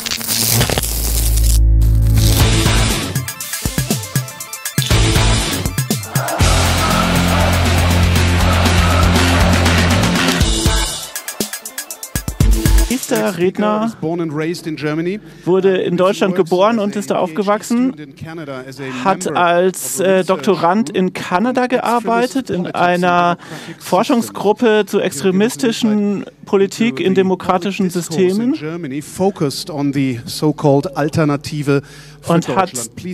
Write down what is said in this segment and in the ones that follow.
Der Redner wurde in Deutschland geboren und ist da aufgewachsen, hat als Doktorand in Kanada gearbeitet, in einer Forschungsgruppe zur extremistischen Politik in demokratischen Systemen und hat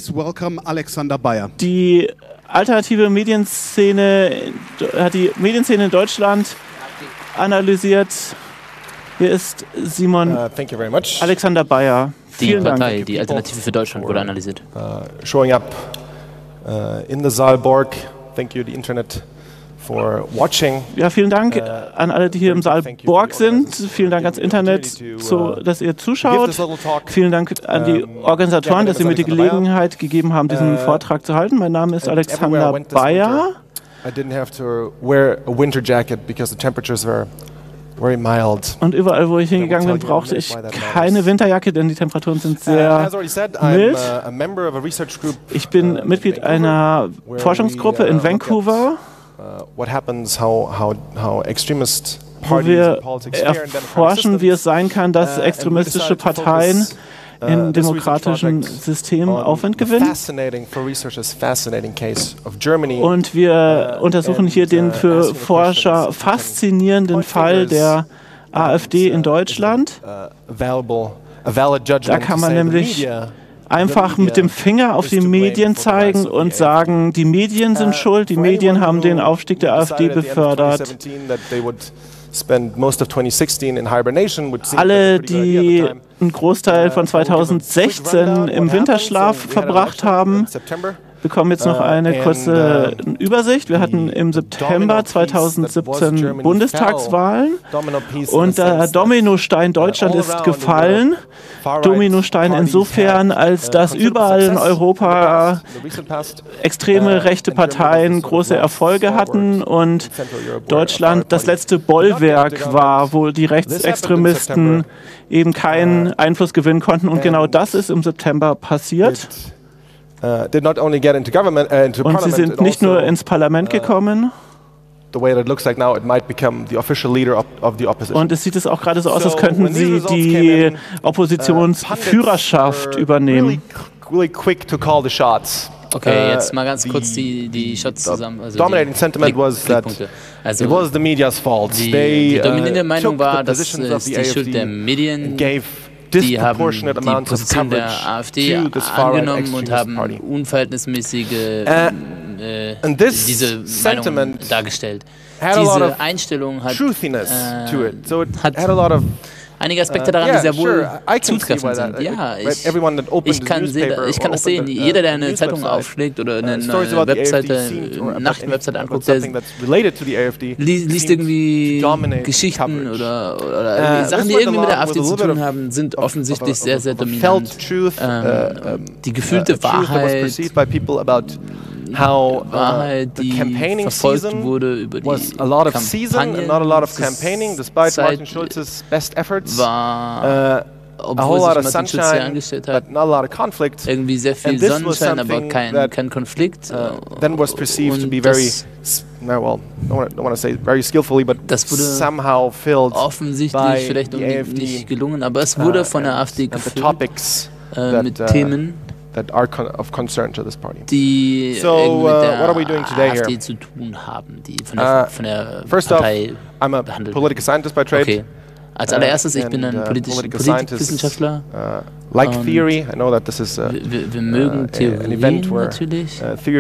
die alternative Medienszene, in Deutschland analysiert. Hier ist Simon Alexander Bayer. Die Partei, die Alternative für Deutschland, wurde analysiert. Showing up in the Saalborg. Thank you, the Internet, for watching. Ja, vielen Dank an alle, die hier im Saalborg sind. Vielen Dank ans Internet, dass ihr zuschaut. Vielen Dank an die Organisatoren, dass sie mir die Gelegenheit gegeben haben, diesen Vortrag zu halten. Mein Name ist Alexander Bayer. I didn't have to wear a winter jacket because the temperatures were very mild. Und überall, wo ich hingegangen bin, brauchte ich keine Winterjacke, denn die Temperaturen sind sehr mild. Ich bin Mitglied einer Forschungsgruppe in Vancouver, wo wir erforschen, wie es sein kann, dass extremistische Parteien in demokratischen Systemen Aufwind gewinnen. Und wir untersuchen hier den für Forscher faszinierenden Fall der AfD in Deutschland. Da kann man nämlich einfach mit dem Finger auf die Medien zeigen und sagen, die Medien sind schuld, die Medien haben den Aufstieg der AfD befördert. Alle, die einen Großteil von 2016 im Winterschlaf verbracht haben, bekommen jetzt noch eine kurze Übersicht. Wir hatten im September 2017 Bundestagswahlen und der Dominostein Deutschland ist gefallen. Dominostein insofern, als dass überall in Europa extreme rechte Parteien große Erfolge hatten und Deutschland das letzte Bollwerk war, wo die Rechtsextremisten eben keinen Einfluss gewinnen konnten. Und genau das ist im September passiert. Und sie sind nicht nur ins Parlament gekommen, und es sieht es auch gerade so aus, als könnten sie die Oppositionsführerschaft übernehmen. Okay, jetzt mal ganz kurz die Shots zusammen. Also dominating sentiment was that it was the media's fault. Die dominierende Meinung war, dass es die Schuld der Medien. Die haben die Position der AfD angenommen und haben unverhältnismäßige diese Meinung dargestellt. Diese Einstellung hat einige Aspekte daran, die sehr wohl zutreffend sind. Ja, ich kann das sehen. Jeder, der eine Zeitung aufschlägt oder eine Nachrichtenwebseite anguckt, der liest irgendwie Geschichten oder Sachen, die irgendwie mit der AfD zu tun haben, sind offensichtlich sehr, sehr dominant. Die gefühlte Wahrheit, die verfolgt wurde über die Kampagnen, war, obwohl sich Martin Schulz hier angestellt hat, irgendwie sehr viel Sonnenschein, aber kein Konflikt. Das wurde offensichtlich vielleicht nicht gelungen, aber es wurde von der AfD gefüllt mit Themen, die mit der AfD zu tun haben, die von der Partei behandelt werden. Okay. Als allererstes, ich bin ein Politikwissenschaftler. Wir mögen Theorien natürlich.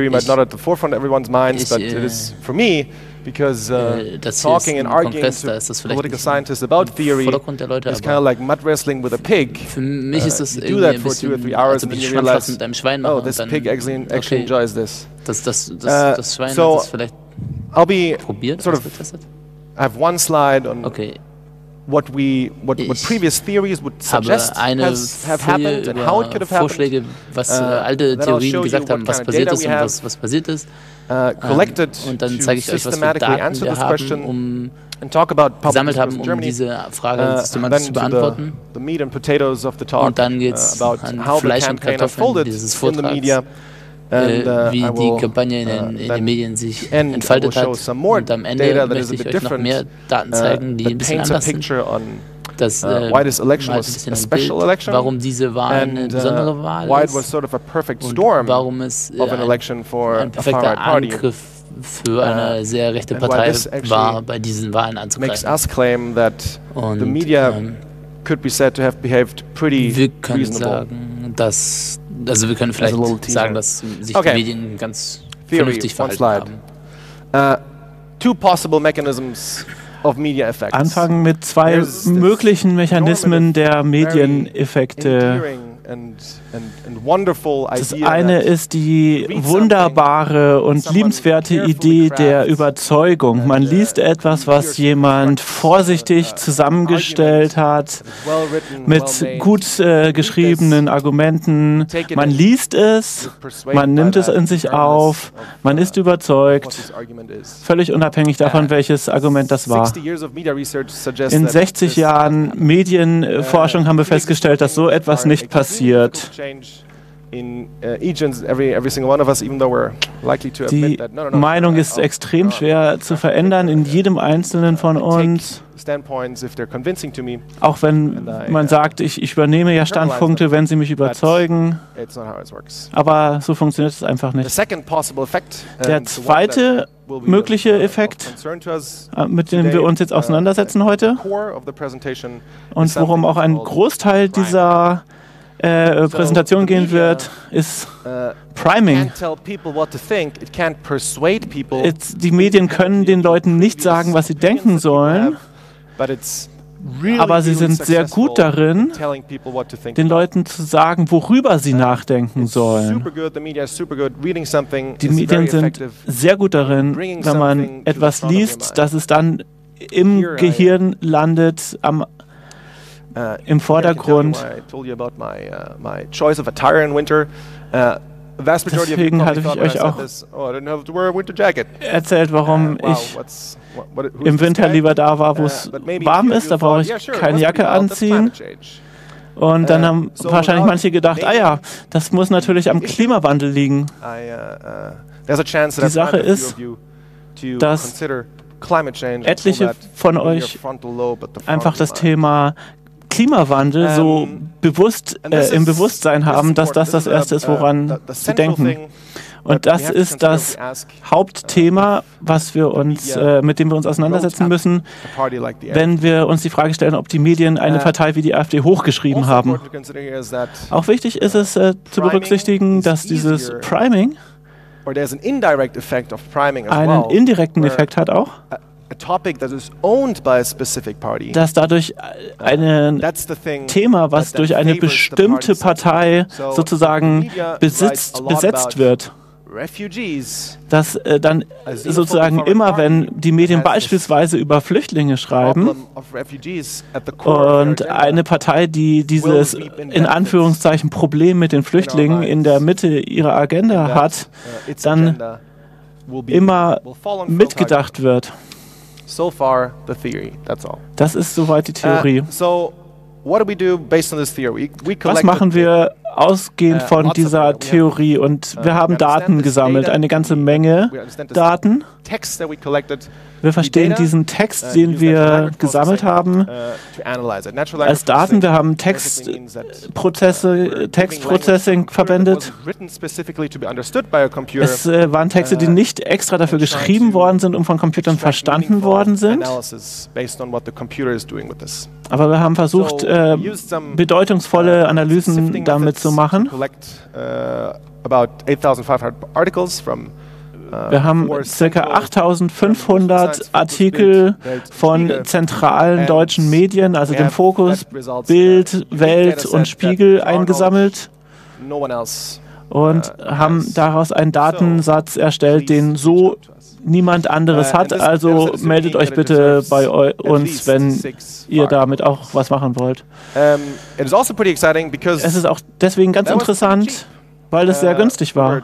Das hier ist ein Kongress, da ist das vielleicht nicht im Vordergrund der Leute, aber für mich ist das irgendwie ein bisschen, als ob ich Schwanzlassen mit einem Schwein mache und dann, okay, das Schwein hat das vielleicht probiert, getestet. Okay. What previous theories would suggest has happened and how it could have happened. Vorschläge, was alte Theorien gesagt haben, was passiert ist und was passiert ist. Und dann zeige ich euch, was für Daten wir haben, um gesammelt haben, um diese Frage systematisch zu beantworten. Und dann geht es an Fleisch und Kartoffeln dieses Vortrags, wie die Kampagne in den Medien sich entfaltet hat. Und am Ende möchte ich euch noch mehr Daten zeigen, die ein bisschen anders sind. Das malt ein bisschen ein Bild, warum diese Wahl eine besondere Wahl ist und warum es ein perfekter Angriff für eine sehr rechte Partei war, bei diesen Wahlen anzugreifen. Und wir können sagen, dass, also wir können vielleicht sagen, dass sich die Medien ganz vernünftig verhalten haben. Two possible mechanisms of media effects. Anfangen mit zwei möglichen Mechanismen der Medieneffekte. Das eine ist die wunderbare und liebenswerte Idee der Überzeugung. Man liest etwas, was jemand vorsichtig zusammengestellt hat, mit gut geschriebenen Argumenten. Man liest es, man nimmt es in sich auf, man ist überzeugt, völlig unabhängig davon, welches Argument das war. In 60 Jahren Medienforschung haben wir festgestellt, dass so etwas nicht passiert. Die Meinung ist extrem schwer zu verändern in jedem Einzelnen von uns. Auch wenn man sagt, ich übernehme ja Standpunkte, wenn sie mich überzeugen. Aber so funktioniert es einfach nicht. Der zweite mögliche Effekt, mit dem wir uns jetzt auseinandersetzen heute und worum auch ein Großteil dieser Präsentation gehen wird, ist Priming. Die Medien können den Leuten nicht sagen, was sie denken sollen, aber sie sind sehr gut darin, den Leuten zu sagen, worüber sie nachdenken sollen. Die Medien sind sehr gut darin, wenn man etwas liest, dass es dann im Gehirn landet, im Vordergrund. Deswegen hatte ich euch auch erzählt, warum ich im Winter lieber da war, wo es warm ist. Da brauche ich keine Jacke anziehen. Und dann haben wahrscheinlich manche gedacht, ah ja, das muss natürlich am Klimawandel liegen. Die Sache ist, dass etliche von euch einfach das Thema Klimawandel so bewusst im Bewusstsein haben, dass das das Erste ist, woran sie denken. Und das ist das Hauptthema, was wir uns, mit dem wir uns auseinandersetzen müssen, wenn wir uns die Frage stellen, ob die Medien eine Partei wie die AfD hochgeschrieben haben. Auch wichtig ist es zu berücksichtigen, dass dieses Priming einen indirekten Effekt hat auch. Dass dadurch ein Thema, was durch eine bestimmte Partei sozusagen besetzt wird, dass dann sozusagen immer, wenn die Medien beispielsweise über Flüchtlinge schreiben und eine Partei, die dieses in Anführungszeichen Problem mit den Flüchtlingen in der Mitte ihrer Agenda hat, dann immer mitgedacht wird. Das ist soweit die Theorie. Was machen wir ausgehend von dieser Theorie? Und wir haben Daten gesammelt, eine ganze Menge Daten. Wir verstehen diesen Text, den wir gesammelt haben, als Daten. Wir haben Textprocessing verwendet. Es waren Texte, die nicht extra dafür geschrieben worden sind, um von Computern verstanden worden sind. Aber wir haben versucht, bedeutungsvolle Analysen damit zu machen. Wir haben ca. 8500 Artikel von zentralen deutschen Medien, also dem Fokus, Bild, Welt und Spiegel eingesammelt und haben daraus einen Datensatz erstellt, den so niemand anderes hat. Also meldet euch bitte bei uns, wenn ihr damit auch was machen wollt. Es ist auch deswegen ganz interessant, weil es sehr günstig war.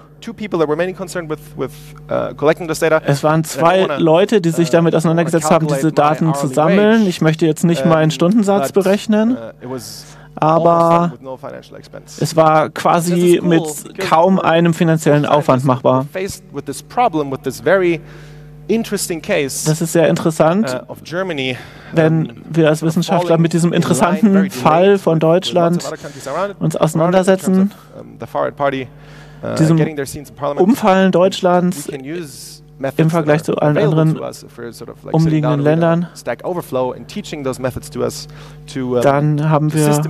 Es waren 2 Leute, die sich damit auseinandergesetzt haben, diese Daten zu sammeln. Ich möchte jetzt nicht meinen Stundensatz berechnen, aber es war quasi mit kaum einem finanziellen Aufwand machbar. Das ist sehr interessant, wenn wir als Wissenschaftler mit diesem interessanten Fall von Deutschland uns auseinandersetzen, diesem Umfallen Deutschlands im Vergleich zu allen anderen umliegenden Ländern, dann haben wir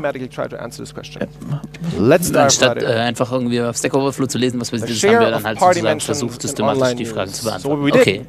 anstatt einfach irgendwie auf Stack Overflow zu lesen, was wir das haben wir dann halt sozusagen versucht, systematisch die Fragen zu beantworten. Okay.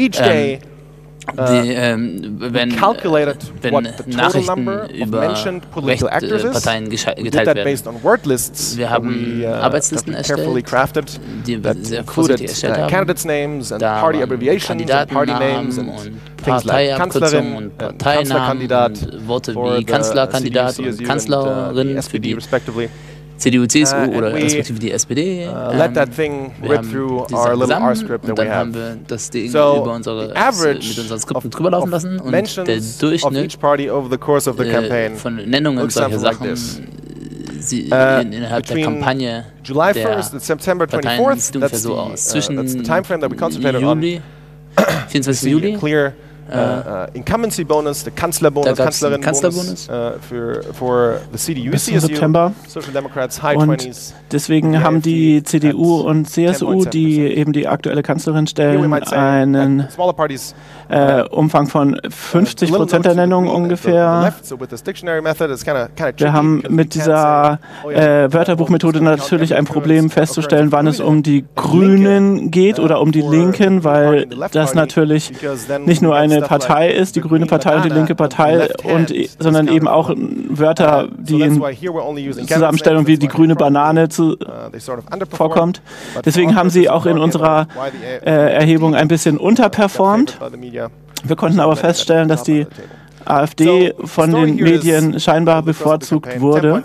Wenn Nachrichten über Parteien geteilt werden. Wir haben Arbeitslisten erstellt, die wir sehr vorsichtig erstellt haben. Da waren Kandidatennamen und Parteiabkürzungen und Parteinamen und Worte wie Kanzlerkandidat und Kanzlerin für die CDU, CSU oder respektive die SPD. Let that thing rip through our little R script that we have. Und dann haben wir das Ding über mit unseren Skripten drüber laufen lassen und der Durchschnitt von Nennungen solcher Sachen innerhalb der Kampagne July 1st and September 24th, ungefähr so aus. Zwischen Juli, 24. Juli, Incumbency Bonus, der Kanzlerbonus, Kanzlerinnenbonus für die CDU, bis zum September. Social Democrats, High Und 20s. deswegen haben die CDU und CSU, die eben die aktuelle Kanzlerin stellen, einen Umfang von 50% der Nennungen ungefähr. Wir haben mit dieser Wörterbuchmethode natürlich ein Problem festzustellen, wann es um die Grünen geht oder um die Linken, weil das natürlich nicht nur eine Partei ist, die Grüne Partei und die linke Partei, sondern eben auch Wörter, die in Zusammenstellung wie die grüne Banane vorkommt. Deswegen haben sie auch in unserer Erhebung ein bisschen unterperformt. Wir konnten aber feststellen, dass die AfD von den Medien scheinbar bevorzugt wurde.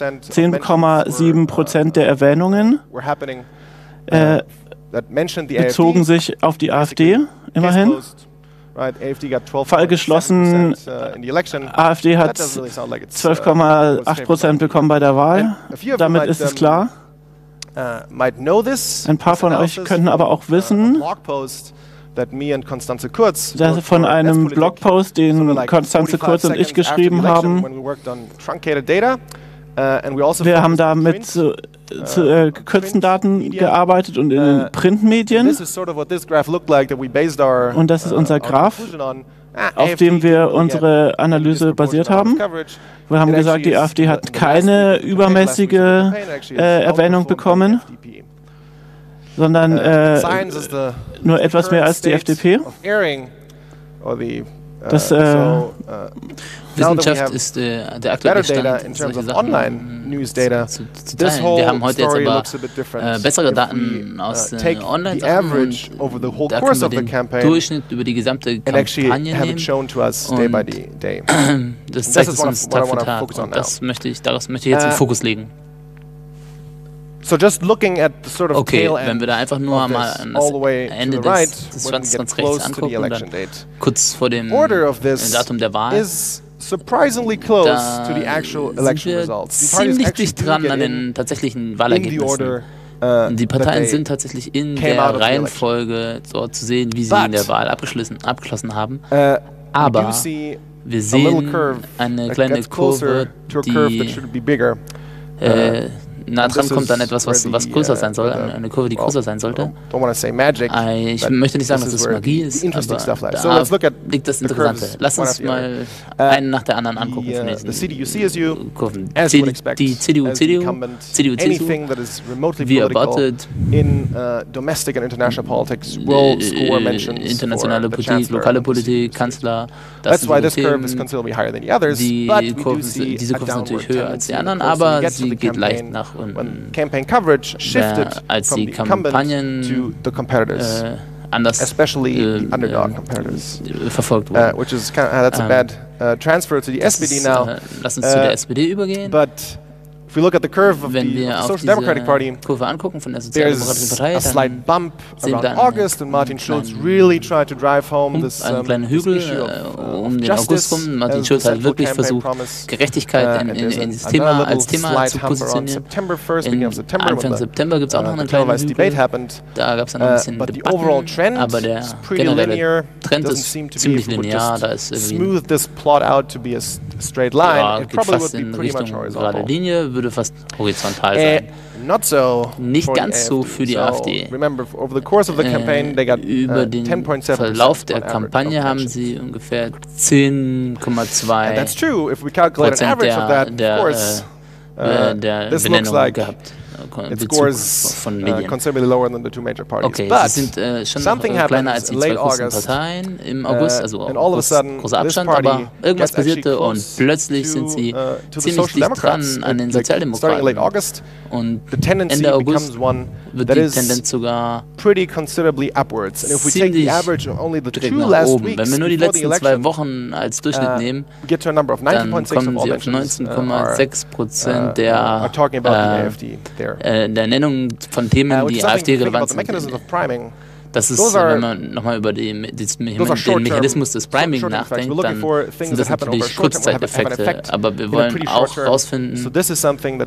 10,7% der Erwähnungen bezogen sich auf die AfD, immerhin. Fall geschlossen, AfD hat 12,8% bekommen bei der Wahl. Damit ist es klar. Ein paar von euch könnten aber auch wissen, dass von einem Blogpost, den Konstanze Kurz und ich geschrieben haben, wir haben da mit gekürzten Daten gearbeitet und in den Printmedien. Und das ist unser Graph, auf dem wir unsere Analyse basiert haben. Wir haben gesagt, die AfD hat keine übermäßige Erwähnung bekommen, sondern nur etwas mehr als die FDP. Das Wissenschaft ist der aktuelle Stand, solche Sachen zu teilen. Wir haben heute jetzt aber bessere Daten aus Online-Sachen und da können wir den Durchschnitt über die gesamte Kampagne nehmen und das zeigt es uns Tag für Tag und daraus möchte ich jetzt den Fokus legen. Okay, wenn wir da einfach nur mal an das Ende des Schwanzes ganz rechts angucken und dann kurz vor dem Datum der Wahl, da sind wir ziemlich dicht dran an den tatsächlichen Wahlergebnissen. Die Parteien sind tatsächlich in der Reihenfolge dort zu sehen, wie sie in der Wahl abgeschlossen haben. Aber wir sehen eine kleine Kurve, die nah dran kommt dann etwas, was größer sein soll, eine Kurve, die größer sein sollte. Ich möchte nicht sagen, dass es Magie ist, aber da liegt das Interessante. Lass uns mal einen nach der anderen angucken von diesen Kurven. Die CDU, CSU, wie erwartet, internationale Politik, lokale Politik, Kanzler, das sind so Themen. Diese Kurven sind natürlich höher als die anderen, aber sie geht leicht nach unten. Als die Kampagnen anders verfolgt wurden. That's a bad transfer to the SPD now. Lass uns zu der SPD übergehen. Wenn wir auf diese Kurve angucken von der Sozialdemokratischen Partei, dann sehen wir einen kleinen Hügel um den August rum. Martin Schulz hat wirklich versucht, Gerechtigkeit in dieses Thema als Thema zu positionieren. Anfang September gibt es auch noch einen kleinen Hügel. Da gab es dann noch ein bisschen Debatten, aber der generelle Trend ist ziemlich linear. Da ist irgendwie geht fast in Richtung gerade Linie, würde fast horizontal sein. Nicht ganz so für die AfD. Über den Verlauf der Kampagne haben sie ungefähr 10,2% der Benennung gehabt. Bezug von Medien. Okay, sie sind schon noch kleiner als die zwei großen Parteien im August, also großer Abstand, aber irgendwas passierte und plötzlich sind sie ziemlich dicht dran an den Sozialdemokraten. Und Ende August wird die Tendenz sogar ziemlich direkt nach oben. Wenn wir nur die letzten 2 Wochen als Durchschnitt nehmen, dann kommen sie auf 19,6% der Nennung von Themen, die AfD relevant sind. Das ist, wenn man nochmal über den Mechanismus des Priming nachdenkt, dann sind das natürlich Kurzzeiteffekte. Aber wir wollen auch rausfinden, ob es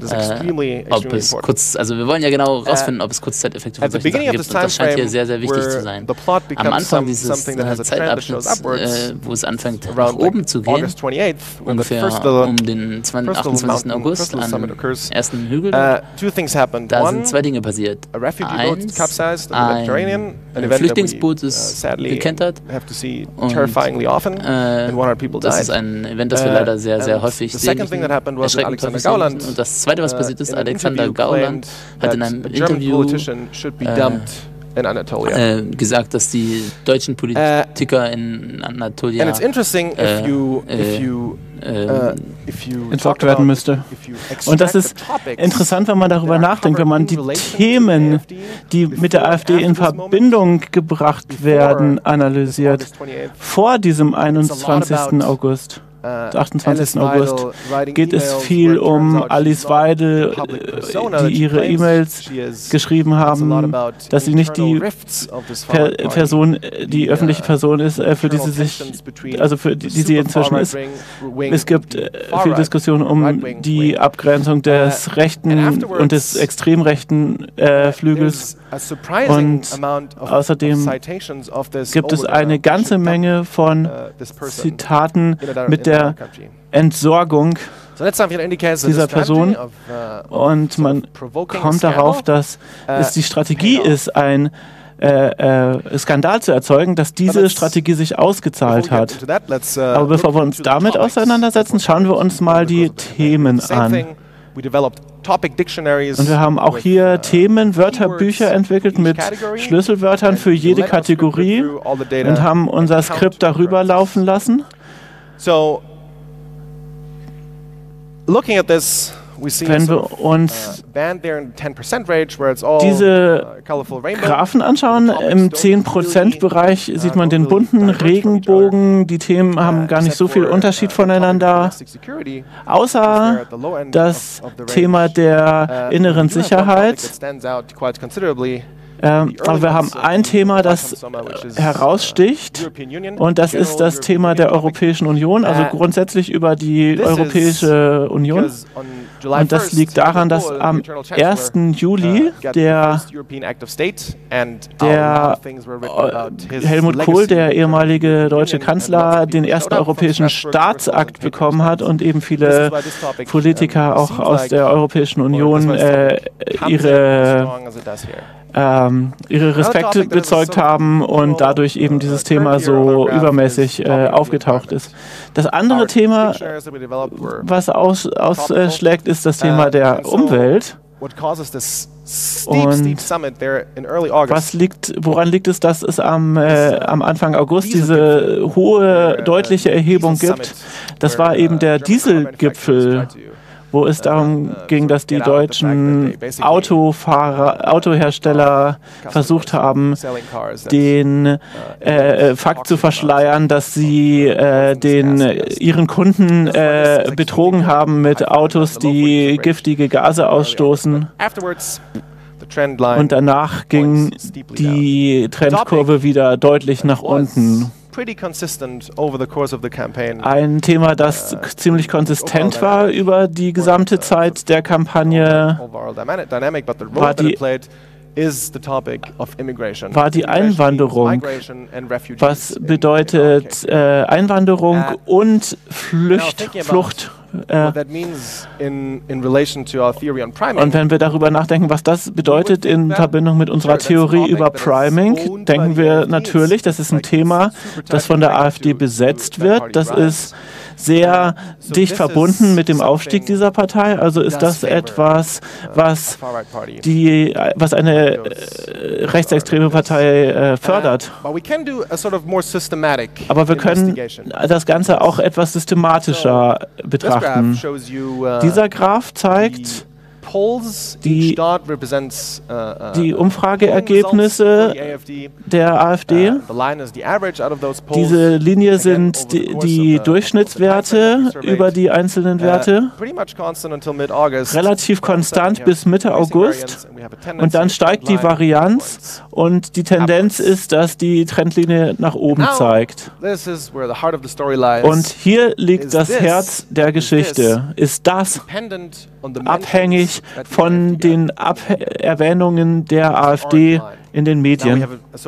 wir wollen ja genau rausfinden, ob es Kurzzeiteffekte für solche Sachen gibt. Und das scheint hier sehr, sehr wichtig zu sein. Am Anfang dieses Zeitabschnitts, wo es anfängt nach oben zu gehen, ungefähr um den 28. August am ersten Hügel, da sind 2 Dinge passiert. Ein Flüchtlingsboot ist gekentert und das ist ein Event, das wir leider sehr, sehr häufig sehen. Erschreckend häufig sehen. Und das Zweite, was passiert ist, Alexander Gauland hat in einem Interview gesagt, dass die deutschen Politiker in Anatolia entsorgt werden müsste. Und das ist interessant, wenn man darüber nachdenkt, wenn man die Themen, die mit der AfD in Verbindung gebracht werden, analysiert. Vor diesem 28. August. 28. August geht es viel um Alice Weidel, die ihre E-Mails geschrieben haben, dass sie nicht die Person, die öffentliche Person ist, für die sie sich, also für die sie inzwischen ist. Es gibt viel Diskussion um die Abgrenzung des rechten und des extrem rechten Flügels. Und außerdem gibt es eine ganze Menge von Zitaten mit der Entsorgung dieser Person. Und man kommt darauf, dass es die Strategie ist, ein Skandal zu erzeugen, dass diese Strategie sich ausgezahlt hat. Aber bevor wir uns damit auseinandersetzen, schauen wir uns mal die Themen an. Und wir haben auch hier Themenwörterbücher entwickelt mit Schlüsselwörtern für jede Kategorie und haben unser Skript darüber laufen lassen. Wenn wir uns diese Graphen anschauen, im 10%-Bereich sieht man den bunten Regenbogen. Die Themen haben gar nicht so viel Unterschied voneinander, außer das Thema der inneren Sicherheit. Aber wir haben ein Thema, das heraussticht, und das ist das Thema der Europäischen Union, also grundsätzlich über die Europäische Union. Und das liegt daran, dass am 1. Juli der Helmut Kohl, der ehemalige deutsche Kanzler, den ersten europäischen Staatsakt bekommen hat und eben viele Politiker auch aus der Europäischen Union ihre Respekte bezeugt haben und dadurch eben dieses Thema so übermäßig aufgetaucht ist. Das andere Thema, was ausschlägt, ist das Thema der Umwelt. Und woran liegt es, dass es am Anfang August diese hohe, deutliche Erhebung gibt? Das war eben der Dieselgipfel, wo es darum ging, dass die deutschen Autohersteller versucht haben, den Fakt zu verschleiern, dass sie ihren Kunden betrogen haben mit Autos, die giftige Gase ausstoßen. Und danach ging die Trendkurve wieder deutlich nach unten. Ein Thema, das ziemlich konsistent war über die gesamte Zeit der Kampagne, war die Einwanderung. Was bedeutet Einwanderung und Flucht? Und wenn wir darüber nachdenken, was das bedeutet in Verbindung mit unserer Theorie über Priming, denken wir natürlich, das ist ein Thema, das von der AfD besetzt wird. Das ist sehr dicht verbunden mit dem Aufstieg dieser Partei. Also ist das etwas, was eine rechtsextreme Partei fördert. Aber wir können das Ganze auch etwas systematischer betrachten. Dieser Graph zeigt die Umfrageergebnisse der AfD. Diese Linie sind die Durchschnittswerte über die einzelnen Werte. Relativ konstant bis Mitte August. Und dann steigt die Varianz und die Tendenz ist, dass die Trendlinie nach oben zeigt. Und hier liegt das Herz der Geschichte. Ist das abhängig von den Erwähnungen der AfD in den Medien?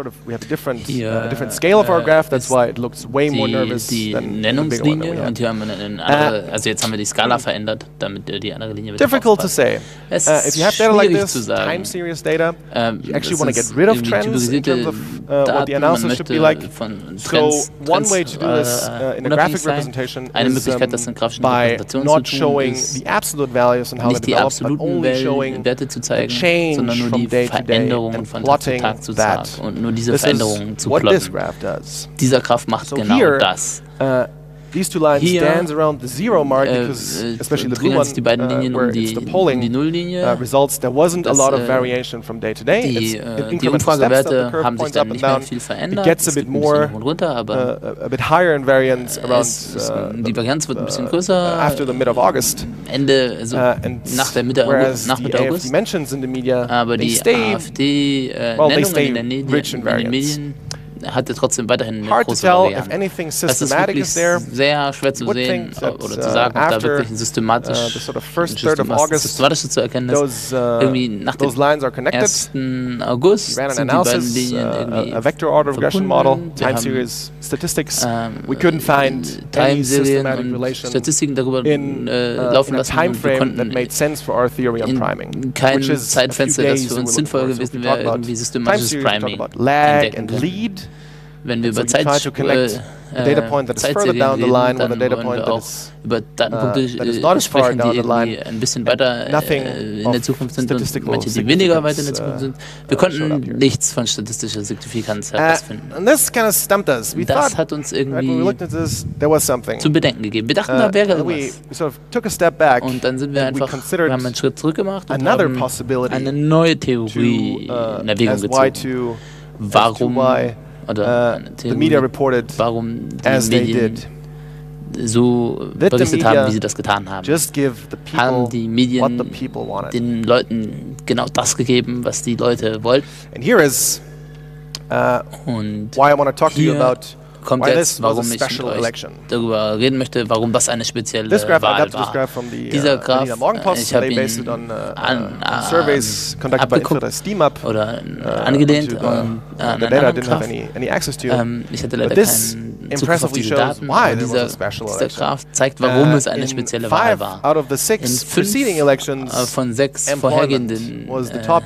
Die Nennungslinie und hier haben wir eine andere, also jetzt haben wir die Skala verändert, damit die andere Linie wird difficult to say. Es ist schwierig zu sagen. Es ist typogrisierte Daten, man möchte von Trends unabhängig sein. Eine Möglichkeit, das in grafischen Repräsentationen zu tun, ist nicht die absoluten Werte zu zeigen, sondern nur die Veränderungen von Tag zu Tag zu sagen und nur diese Veränderungen zu plotten. Dieser Graph macht genau das. Hier drehen sich die beiden Linien um die Nulllinie. Die Umfragewerte haben sich dann nicht mehr viel verändert. Es geht ein bisschen hoch und runter, aber die Varianz wird ein bisschen größer. Ende, also nach Mitte August. Aber die AfD-Nennungen in den Medien hatte trotzdem weiterhin eine große Varianz. Es ist wirklich sehr schwer zu sehen oder zu sagen, ob da wirklich ein systematisches zu erkennen ist. Irgendwie nach dem 1. August sind die beiden Linien irgendwie verbunden. Wir haben Time-Serien und Statistiken darüber laufen lassen und wir konnten in keinem Zeitfenster, das für uns sinnvoll gewesen wäre, irgendwie systematisches Priming entdecken. Wenn wir über Zeitserien reden, dann wollen wir auch über Datenpunkte sprechen, die irgendwie ein bisschen weiter in der Zukunft sind und manche, die weniger weit in der Zukunft sind. Wir konnten nichts von statistischer Signifikanz herausfinden. Das hat uns irgendwie zu bedenken gegeben. Wir dachten, da wäre irgendwas. Und dann sind wir haben einen Schritt zurück gemacht und haben eine neue Theorie in Erwägung gezogen. Warum warum die Medien so berichtet haben, wie sie das getan haben. Haben die Medien den Leuten genau das gegeben, was die Leute wollten. Und hier kommt jetzt, warum ich mit euch darüber reden möchte, warum das eine spezielle Wahl war. Dieser Graph, ich habe ihn abgeguckt oder angelehnt an einen anderen Graph. Ich hatte leider keinen Zugriff auf diese Daten, aber dieser Graph zeigt, warum es eine spezielle Wahl war. In 5 von 6 vorhergehenden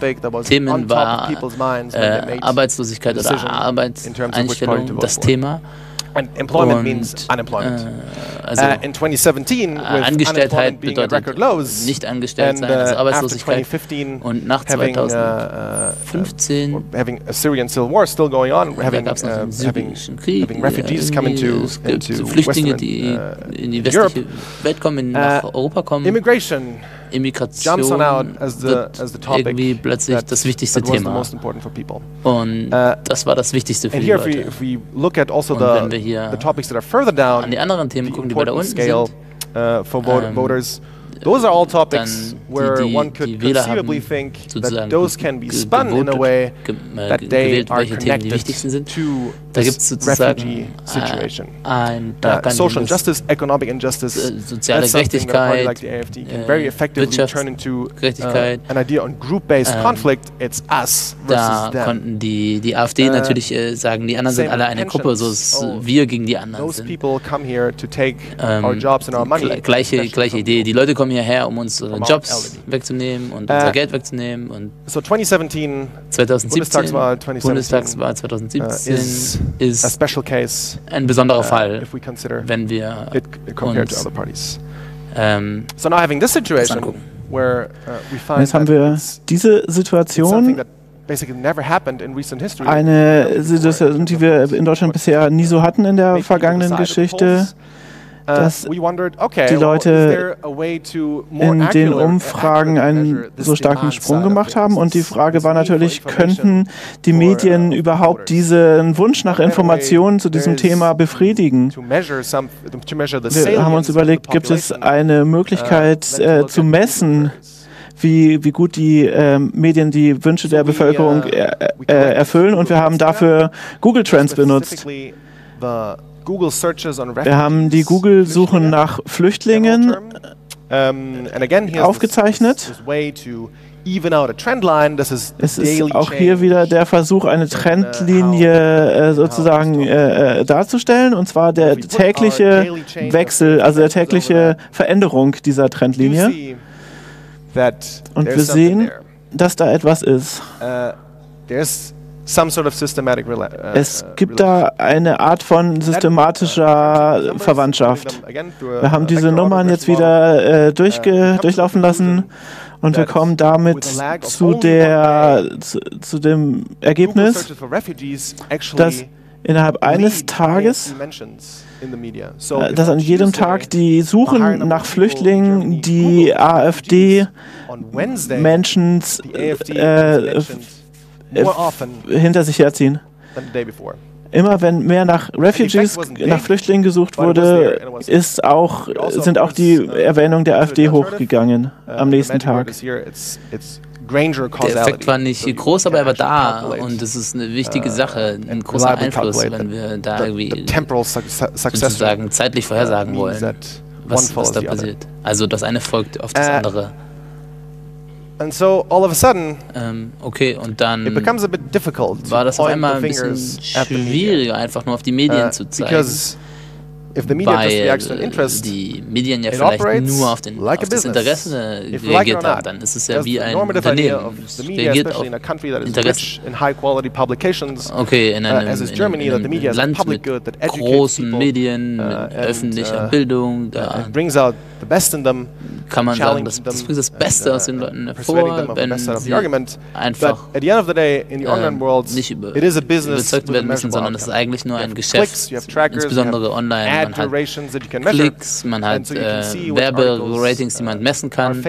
Themen war Arbeitslosigkeit oder Arbeitseinstellung das Thema. And employment means unemployment. Also in 2017, Angestelltheit bedeutet nicht angestellt sein, also Arbeitslosigkeit. Und nach 2015 having a Syrian civil war still going on, having refugees come into Flüchtlinge, die in die westliche Welt kommen, nach Europa kommen. Immigration Immigration wird irgendwie plötzlich das wichtigste Thema. Und das war das Wichtigste für die Leute. Und wenn wir hier an die anderen Themen gucken, die weiter unten sind, those are all topics where one could conceivably think that those can be spun in a way that they are connected to this refugee situation. Social injustice, economic injustice, soziale Gerechtigkeit, like the AfD can very effectively turn into an idea on group-based conflict. It's us versus them. Da konnten die AfD natürlich sagen, die anderen sind alle eine Gruppe, so ist wir gegen die anderen sind. Gleiche Idee. Die Leute kommen hierher, um uns unsere Jobs wegzunehmen und unser Geld wegzunehmen. Und so 2017 Bundestagswahl 2017 ist a special case, ein besonderer Fall, wenn wir uns so now having this situation where we find jetzt haben wir diese Situation, eine Situation, die wir in Deutschland bisher nie so hatten in der vergangenen Geschichte, dass die Leute in den Umfragen einen so starken Sprung gemacht haben. Und die Frage war natürlich, könnten die Medien überhaupt diesen Wunsch nach Informationen zu diesem Thema befriedigen? Wir haben uns überlegt, gibt es eine Möglichkeit zu messen, wie gut die Medien die Wünsche der Bevölkerung erfüllen. Und wir haben dafür Google Trends benutzt. Wir haben die Google-Suchen nach Flüchtlingen aufgezeichnet. Es ist auch hier wieder der Versuch, eine Trendlinie sozusagen darzustellen, und zwar der tägliche Wechsel, also der tägliche Veränderung dieser Trendlinie. Und wir sehen, dass da etwas ist. Es gibt da eine Art von systematischer Verwandtschaft. Wir haben diese Nummern jetzt wieder durchlaufen lassen und wir kommen damit zu dem Ergebnis, dass innerhalb eines Tages, dass an jedem Tag die Suchen nach Flüchtlingen die AfD Menschen hinter sich herziehen. Immer wenn mehr nach Refugees, nach Flüchtlingen gesucht wurde, sind auch die Erwähnungen der AfD hochgegangen am nächsten Tag. Der Effekt war nicht groß, aber er war da, und das ist eine wichtige Sache, ein großer Einfluss, wenn wir da irgendwie sozusagen zeitlich vorhersagen wollen, was da passiert. Also das eine folgt auf das andere. And so all of a sudden, okay, und dann it becomes a bit difficult war das auf einmal ein bisschen schwieriger, einfach nur auf die Medien zu zeigen, weil die Medien ja vielleicht nur auf das Interesse reagiert haben. Dann ist es ja wie ein Unternehmen. Es reagiert auf Interesse. Okay, in einem Land mit großen Medien, mit öffentlicher Bildung, da kann man sagen, das bringt das Beste aus den Leuten hervor, wenn sie einfach nicht überzeugt werden müssen, sondern es ist eigentlich nur ein Geschäft, insbesondere online. Man hat Klicks, man hat Werberatings, die man messen kann.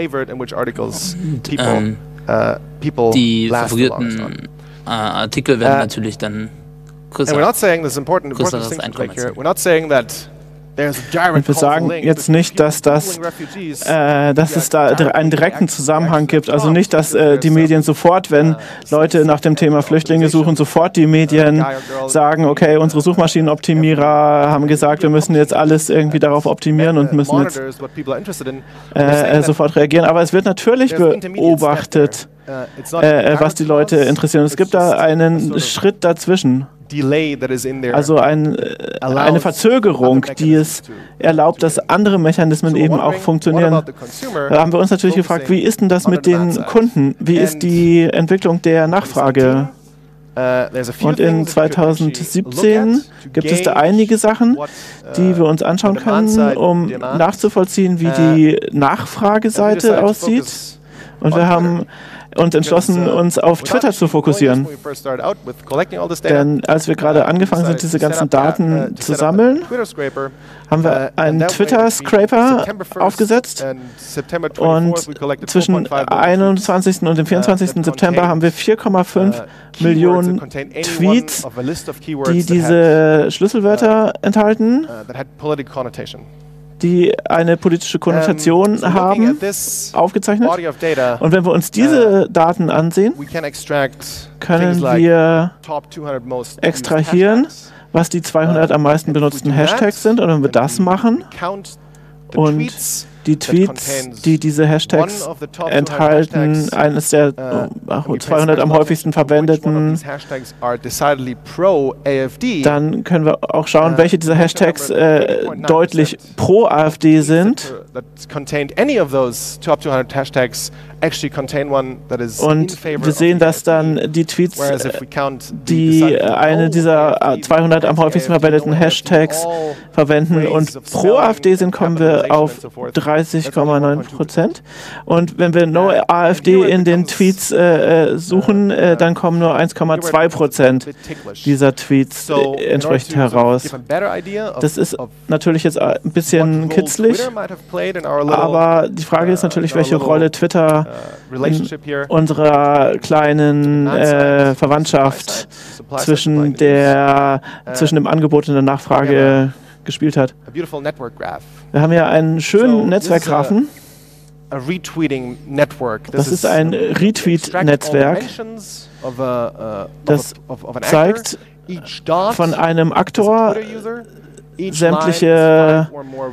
Die favorierten Artikel werden natürlich dann größeres Einkommen erzielen. Und wir sagen jetzt nicht, dass es da einen direkten Zusammenhang gibt. Also nicht, dass die Medien sofort, wenn Leute nach dem Thema Flüchtlinge suchen, sofort die Medien sagen, okay, unsere Suchmaschinenoptimierer haben gesagt, wir müssen jetzt alles irgendwie darauf optimieren und müssen jetzt sofort reagieren. Aber es wird natürlich beobachtet, was die Leute interessiert. Es gibt da einen Schritt dazwischen. Also eine Verzögerung, die es erlaubt, dass andere Mechanismen eben auch funktionieren. Da haben wir uns natürlich gefragt, wie ist denn das mit den Kunden? Wie ist die Entwicklung der Nachfrage? Und in 2017 gibt es da einige Sachen, die wir uns anschauen können, um nachzuvollziehen, wie die Nachfrageseite aussieht. Und wir haben uns entschlossen, uns auf Twitter zu fokussieren. Denn als wir gerade angefangen sind, diese ganzen Daten zu sammeln, haben wir einen Twitter-Scraper aufgesetzt. Und zwischen 21. und dem 24. September haben wir 4,5 Millionen Tweets, die diese Schlüsselwörter enthalten, die eine politische Konnotation haben, aufgezeichnet. Und wenn wir uns diese Daten ansehen, können wir extrahieren, was die 200 am meisten benutzten Hashtags sind. Und wenn wir das machen und die Tweets, die diese Hashtags enthalten, eines der 200 am häufigsten verwendeten, dann können wir auch schauen, welche dieser Hashtags deutlich pro AfD sind. Und wir sehen, dass dann die Tweets, die eine dieser 200 am häufigsten verwendeten Hashtags verwenden und pro AfD sind, kommen wir auf 30,9%. Und wenn wir No AfD in den Tweets suchen, dann kommen nur 1,2% dieser Tweets entsprechend heraus. Das ist natürlich jetzt ein bisschen kitzlig, aber die Frage ist natürlich, welche Rolle Twitter in unserer kleinen Verwandtschaft zwischen dem Angebot und der Nachfrage gespielt hat. Wir haben hier einen schönen Netzwerkgraphen. Das ist ein Retweet-Netzwerk. Das zeigt von einem Aktor sämtliche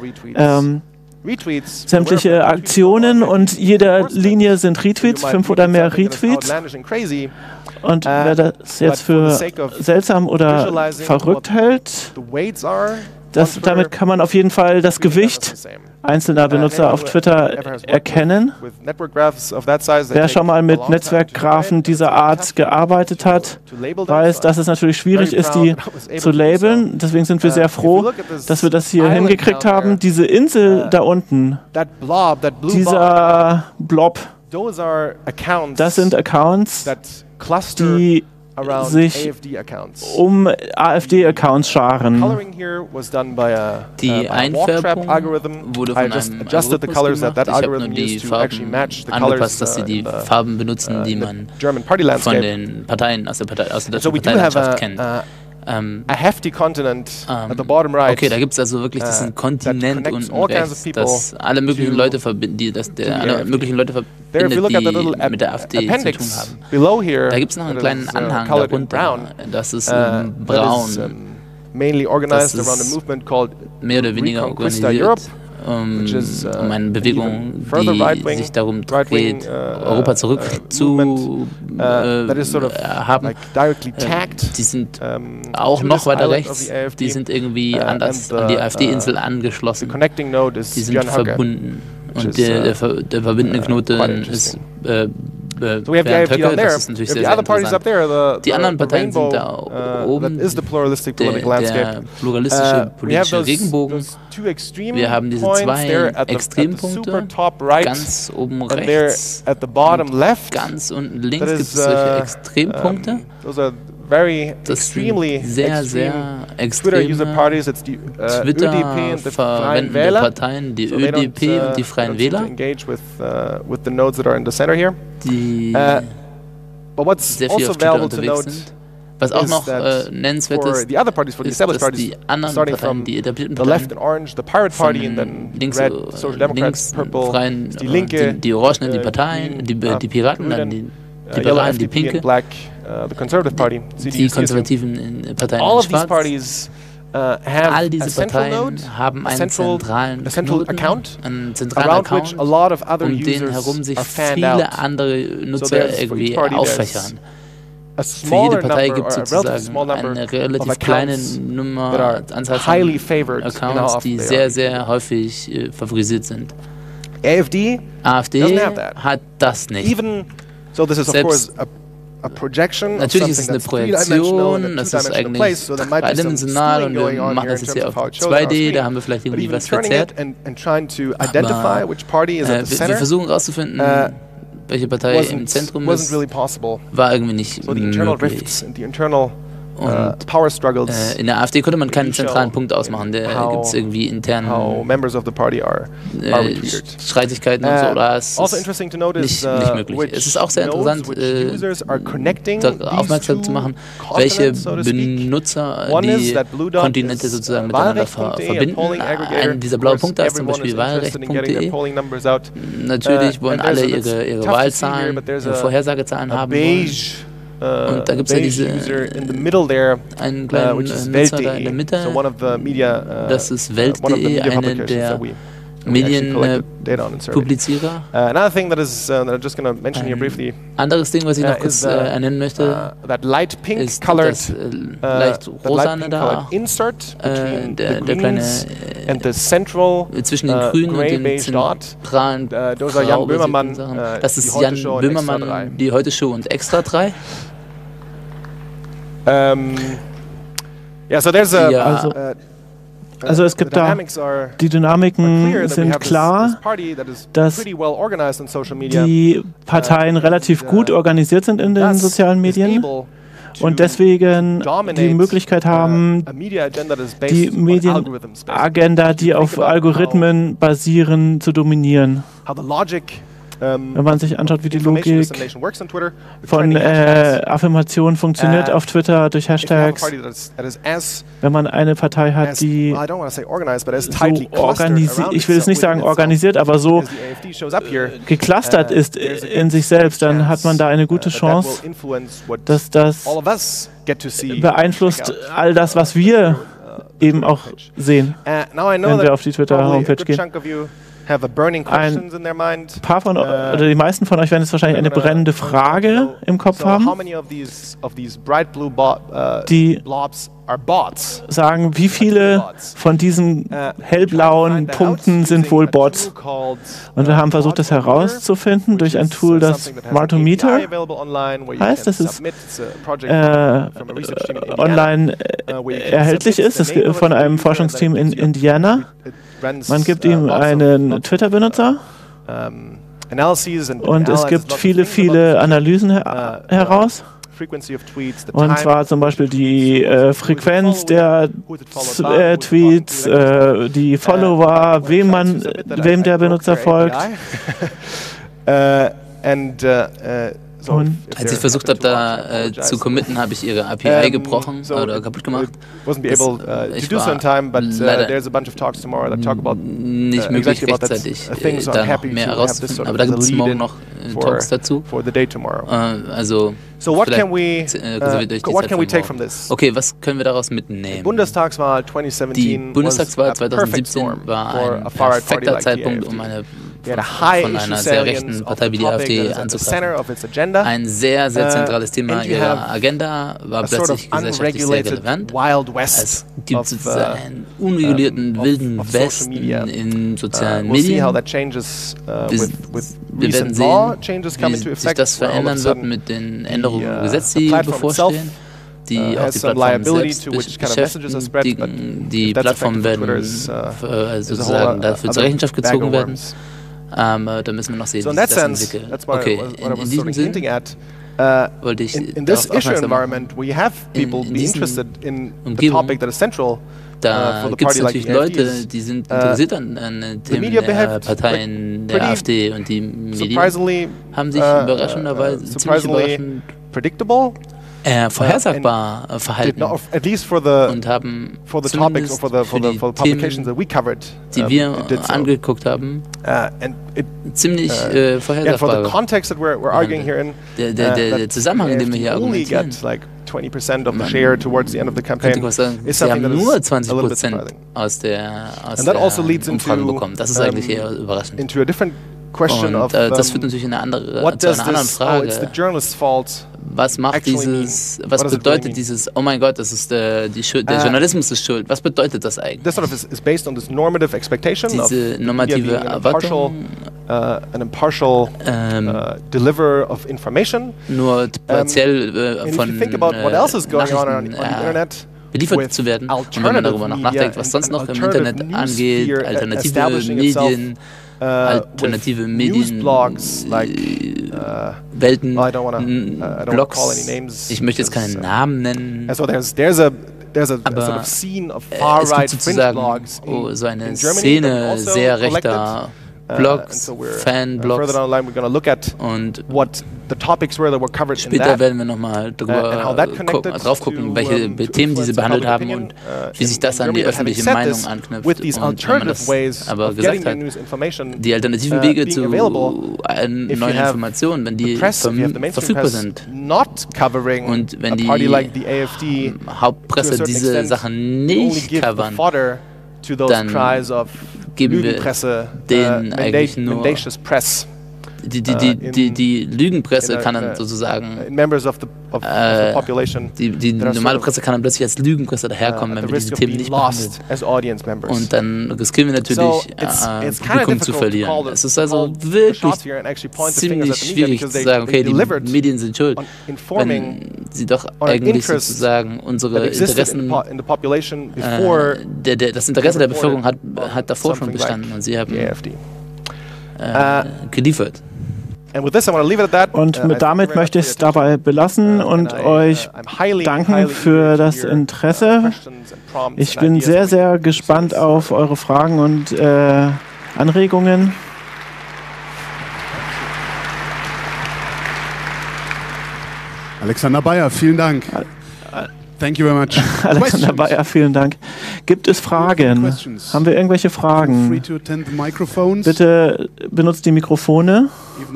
Aktionen und jeder Linie sind Retweets, 5 oder mehr Retweets. Und wer das jetzt für seltsam oder verrückt hält, damit kann man auf jeden Fall das Gewicht einzelner Benutzer auf Twitter erkennen. Wer schon mal mit Netzwerkgraphen dieser Art gearbeitet hat, weiß, dass es natürlich schwierig ist, die zu labeln. Deswegen sind wir sehr froh, dass wir das hier hingekriegt haben. Diese Insel da unten, dieser Blob, das sind Accounts, die sich um AfD-Accounts scharen. Die Einfärbung wurde von einem Algorithmus gemacht. Ich habe nur die Farben angepasst, dass sie die Farben benutzen, die man von den Parteien aus der deutschen Parteilandschaft kennt. Okay, da gibt es also wirklich diesen Kontinent unten rechts, das alle möglichen Leute verbindet, die mit der AfD zu tun haben. Da gibt es noch einen kleinen Anhang darunter, das ist braun. Das ist mehr oder weniger organisiert um eine Bewegung, die sich darum dreht, Europa zurück zu haben. Die sind auch noch weiter rechts, die sind irgendwie anders an die AfD-Insel angeschlossen. Die sind verbunden. Und der verbindende Knoten ist Bernd Höcke, das ist natürlich sehr, sehr interessant. Die anderen Parteien sind da oben, der pluralistische politische Regenbogen. Wir haben diese zwei Extrempunkte, ganz oben rechts und ganz unten links gibt es solche Extrempunkte. Das sind sehr, sehr extreme Twitter-verwendende Parteien, die ÖDP und die Freien Wähler, die sehr viel auf Twitter unterwegs sind. Was auch noch nennenswert ist, dass die anderen Parteien, die etablierten Parteien, von links, Freien, die Orangenen, die Parteien, die Piraten, dann die Liberalen, die Pinke, die konservativen Parteien in Schwarz. All diese Parteien haben einen zentralen Account, um den herum sich viele andere Nutzer irgendwie auffächern. Für jede Partei gibt es sozusagen eine relativ kleine Anzahl von Accounts, die sehr, sehr häufig favorisiert sind. AfD hat das nicht. Selbst Natürlich ist es eine Projektion, das ist eigentlich dreidimensional und wir machen das jetzt hier auf 2D, da haben wir vielleicht irgendwie was verzerrt. Aber wir versuchen herauszufinden, welche Partei im Zentrum ist, war irgendwie nicht möglich. Und in der AfD konnte man keinen zentralen Punkt ausmachen. Da gibt es irgendwie intern Streitigkeiten und so. Das ist nicht möglich. Es ist auch sehr interessant, aufmerksam zu machen, welche Benutzer die Kontinente sozusagen miteinander verbinden. Ein dieser blaue Punkte ist zum Beispiel wahlrecht.de. Natürlich wollen alle ihre Wahlzahlen, ihre Vorhersagezahlen haben wollen. Und da gibt es ja einen kleinen Nutzer da in der Mitte, das ist Welt.de, eine der Medienpublizierer. Anderes Ding, was ich noch kurz nennen möchte, ist das leicht rosane da, der kleine zwischen den grünen und den zentralen grau-basierten Sachen. Das ist Jan Böhmermann, die Heute Show und Extra 3. Also es gibt da, die Dynamiken sind klar, dass die Parteien relativ gut organisiert sind in den sozialen Medien und deswegen die Möglichkeit haben, die Medienagenda, die auf Algorithmen basieren, zu dominieren. Wenn man sich anschaut, wie die Logik von Affirmation funktioniert auf Twitter durch Hashtags, wenn man eine Partei hat, die so organisiert, ich will es nicht sagen organisiert, aber so geclustert ist in sich selbst, dann hat man da eine gute Chance, dass das beeinflusst all das, was wir eben auch sehen, wenn wir auf die Twitter-Homepage gehen. Ein paar von oder die meisten von euch werden jetzt wahrscheinlich eine brennende Frage im Kopf haben, die sagen, wie viele von diesen hellblauen Punkten sind wohl Bots? Und wir haben versucht, das herauszufinden durch ein Tool, das Smartometer heißt, das ist online erhältlich ist, das von einem Forschungsteam in Indiana. Man gibt ihm einen Twitter-Benutzer und es gibt viele Analysen heraus. Und zwar zum Beispiel die Frequenz der Tweets, die Follower, wem der Benutzer folgt. Und als ich versucht habe, da zu committen, habe ich ihre API gebrochen oder kaputt gemacht. Ich war leider nicht möglich, rechtzeitig da noch mehr herauszufinden. Aber da gibt es morgen noch Talks dazu. Also vielleicht reserviert euch die Zeit von morgen. Okay, was können wir daraus mitnehmen? Die Bundestagswahl 2017 war ein perfekter Zeitpunkt, um eine von einer sehr rechten Partei wie die AfD anzugreifen. Ein sehr, sehr zentrales Thema ihrer Agenda war plötzlich gesellschaftlich sehr relevant. Es gibt sozusagen einen unregulierten wilden Westen in sozialen Medien. Wir werden sehen, wie sich das verändern wird mit den Änderungen im Gesetz, die bevorstehen, die auch die Plattformen selbst beschäftigen. Die Plattformen werden sozusagen dafür zur Rechenschaft gezogen werden. Da müssen wir noch sehen, wie sich das entwickelt. Okay, in diesem Sinn wollte ich darauf aufmerksam machen. In diesen Umgebungen, da gibt es natürlich Leute, die sind interessiert an Themen der Parteien der AfD und die Medien haben sich überraschenderweise ziemlich überraschend vorhersagbar verhalten und haben zumindest für die Themen, die wir angeguckt haben, ziemlich vorhersagbar behandelt. Der Zusammenhang, in dem wir hier argumentieren, könnte man sagen, sie haben nur 20% aus der Umfrage bekommen. Das ist eigentlich eher überraschend. Und das führt natürlich zu einer anderen Frage. Was macht was bedeutet dieses, oh mein Gott, das ist der Journalismus ist schuld. Was bedeutet das eigentlich? Diese normative Erwartung, nur partiell von Nachrichten beliefert zu werden. Und wenn man darüber nachdenkt, was sonst noch im Internet angeht, alternative Medien, Welten, Blogs, ich möchte jetzt keinen Namen nennen, aber es gibt sozusagen so eine Szene sehr rechter Blogs, Fanblogs, und später werden wir nochmal drauf gucken, welche Themen diese behandelt haben und wie sich das an die öffentliche Meinung anknüpft. Und wenn man das aber gesagt hat, die alternativen Wege zu neuen Informationen, wenn die verfügbar sind und wenn die Hauptpresse diese Sachen nicht covern, dann geben wir denen eigentlich nur die Lügenpresse kann dann sozusagen die normale Presse kann dann plötzlich als Lügenpresse daherkommen, wenn wir diese Themen nicht behandeln. Und dann riskieren wir natürlich, Publikum zu verlieren. Es ist also wirklich ziemlich schwierig zu sagen, okay, die Medien sind schuld, wenn sie doch eigentlich sozusagen unsere Interessen, das Interesse der Bevölkerung hat davor schon bestanden und sie haben geliefert. Und damit möchte ich es dabei belassen und euch danken für das Interesse. Ich bin sehr, sehr gespannt auf eure Fragen und Anregungen. Alexander Beyer, vielen Dank. Thank you very much. Alexander Beyer, vielen Dank. Gibt es Fragen? Haben wir irgendwelche Fragen? Bitte benutzt die Mikrofone.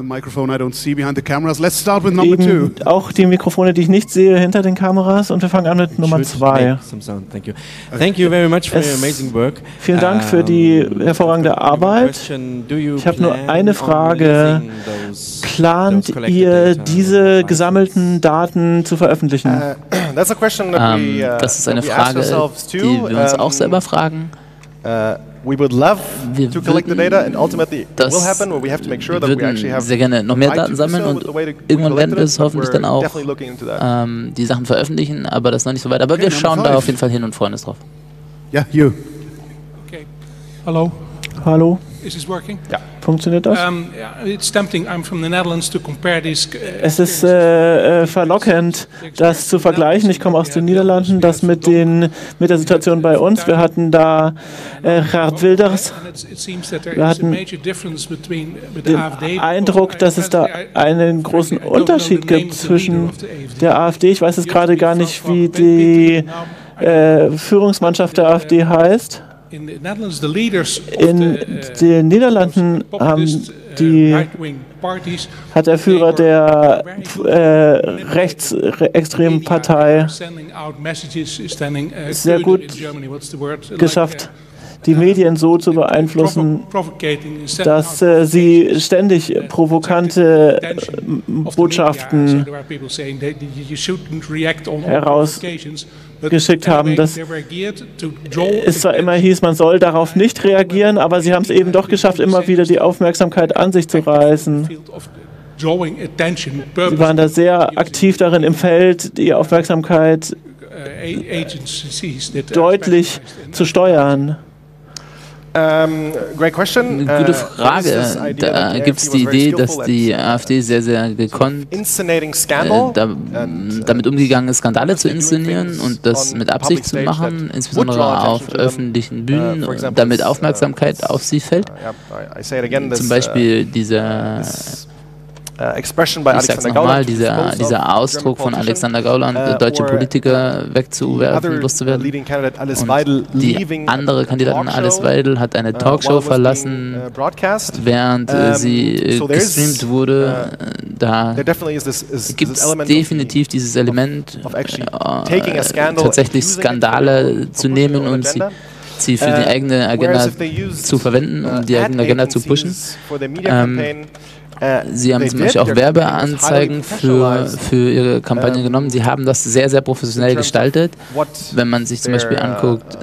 Eben auch die Mikrofone, die ich nicht sehe, hinter den Kameras. Und wir fangen an mit Nummer 2. Vielen Dank für die hervorragende Arbeit. Ich habe nur eine Frage. Plant ihr, diese gesammelten Daten zu veröffentlichen? Das ist eine Frage, die wir uns auch selber fragen. Wir würden sehr gerne noch mehr Daten sammeln und irgendwann werden wir es hoffentlich dann auch die Sachen veröffentlichen, aber das ist noch nicht so weit. Aber wir schauen da auf jeden Fall hin und freuen uns drauf. Ja, you. Okay. Hallo. Hallo. Is this working? Ja. Funktioniert das? It's tempting. I'm from the Netherlands to compare this. Es ist verlockend, das zu vergleichen. Ich komme aus den Niederlanden, das mit der Situation bei uns. Wir hatten da Geert Wilders. Wir hatten den Eindruck, dass es da einen großen Unterschied gibt zwischen der AfD. Ich weiß es gerade gar nicht, wie die Führungsmannschaft der AfD heißt. In den Niederlanden hat der Führer der rechtsextremen Partei sehr gut geschafft, die Medien so zu beeinflussen, dass sie ständig provokante Botschaften herausgeschickt haben. Das ist zwar immer hieß, man soll darauf nicht reagieren, aber sie haben es eben doch geschafft, immer wieder die Aufmerksamkeit an sich zu reißen. Sie waren da sehr aktiv darin, im Feld die Aufmerksamkeit deutlich zu steuern. Great question. Eine gute Frage. Da gibt es die Idee, dass die AfD sehr, sehr gekonnt damit umgegangen ist, Skandale zu inszenieren und das mit Absicht zu machen, insbesondere auf öffentlichen Bühnen, damit Aufmerksamkeit auf sie fällt. Zum Beispiel dieser ich sag's nochmal, dieser Ausdruck von Alexander Gauland, deutsche Politiker wegzuwerfen, loszuwerden. Und die andere Kandidatin, Alice Weidel, hat eine Talkshow verlassen, während sie gestreamt wurde. Da gibt es definitiv dieses Element, tatsächlich Skandale zu nehmen und sie sie für die eigene Agenda zu verwenden, um die eigene Agenda zu pushen. Sie haben zum Beispiel auch Werbeanzeigen für ihre Kampagne genommen. Sie haben das sehr, sehr professionell gestaltet. Wenn man sich zum Beispiel anguckt,